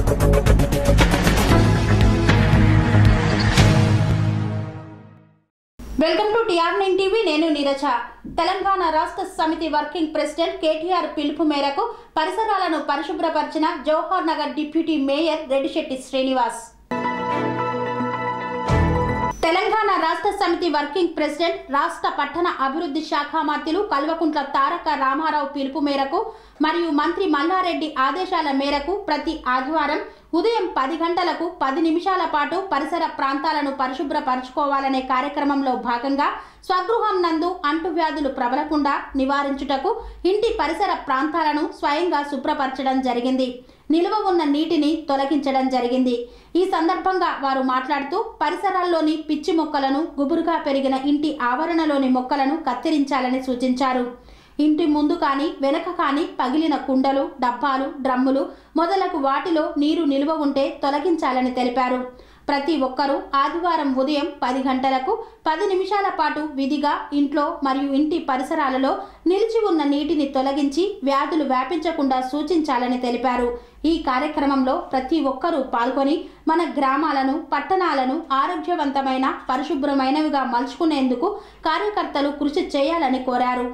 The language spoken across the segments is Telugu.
Welcome to Tr9 TV. నేను నీరజ. తెలంగాణ రాష్ట్ర సమితి వర్కింగ్ ప్రెసిడెంట్ కేటీఆర్ పిలుపు మేరకు పరిసరాలను పరిశుభ్రపరిచిన Jawahar Nagar deputy mayor Reddishetti Srinivas. Telangana Rashtra Samithi working president రాష్ట్ర పట్టణ అభివృద్ధి శాఖ మంత్రులు కల్వకుంట్ల తారక రామారావు పిలుపు మేరకు మరియు మంత్రి మల్లారెడ్డి ఆదేశాల మేరకు ప్రతి ఆదివారం ఉదయం 10 గంటలకు 10 నిమిషాల పాటు పరిసర ప్రాంతాలను పరిశుభ్రపరచుకోవాలనే కార్యక్రమంలో భాగంగా స్వగృహం నందు అంటువ్యాధులు ప్రబలకుండా నివారించుటకు ఇంటి పరిసర ప్రాంతాలను స్వయంగా శుభ్రపరచడం జరిగింది. నిల్వ ఉన్న నీటిని తొలగించడం జరిగింది. ఈ సందర్భంగా వారు మాట్లాడుతూ పరిసరాల్లోని పిచ్చి మొక్కలను, గుబురుగా పెరిగిన ఇంటి ఆవరణలోని మొక్కలను కత్తిరించాలని సూచించారు. ఇంటి ముందు కానీ వెనక కానీ పగిలిన కుండలు, డబ్బాలు, డ్రమ్ములు మొదలగు వాటిలో నీరు నిల్వ ఉంటే తొలగించాలని తెలిపారు. ప్రతి ఒక్కరూ ఆదివారం ఉదయం 10 గంటలకు 10 నిమిషాల పాటు విధిగా ఇంట్లో మరియు ఇంటి పరిసరాలలో నిలిచి ఉన్న నీటిని తొలగించి వ్యాధులు వ్యాపించకుండా సూచించాలని తెలిపారు. ఈ కార్యక్రమంలో ప్రతి ఒక్కరూ పాల్గొని మన గ్రామాలను, పట్టణాలను ఆరోగ్యవంతమైన, పరిశుభ్రమైనవిగా మలుచుకునేందుకు కార్యకర్తలు కృషి చేయాలని కోరారు.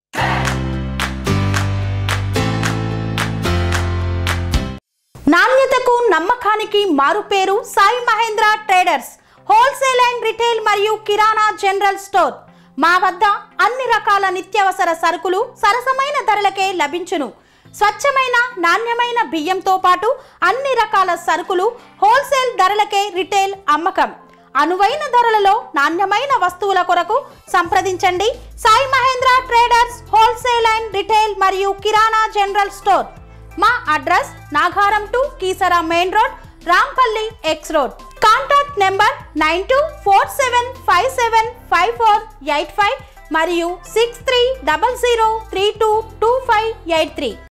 నాణ్యతకు, నమ్మకానికి మారుపేరు Sai Mahendra traders wholesale and retail మరియు కిరాణా జనరల్ స్టోర్. మా వద్ద అన్ని రకాల నిత్యావసర సరుకులు సరసమైన ధరలకే లభించును. స్వచ్ఛమైన, నాణ్యమైన బియ్యంతో పాటు అన్ని రకాల సరుకులు హోల్సేల్ ధరలకే రిటైల్ అమ్మకం. అనువైన ధరలలో నాణ్యమైన వస్తువుల కొరకు సంప్రదించండి. Sai Mahendra traders wholesale and retail మరియు కిరాణా జనరల్ స్టోర్. మా address Nagaram to Keesara main road, Rampally X road. Contact number 9247575485 మరియు 6300322583.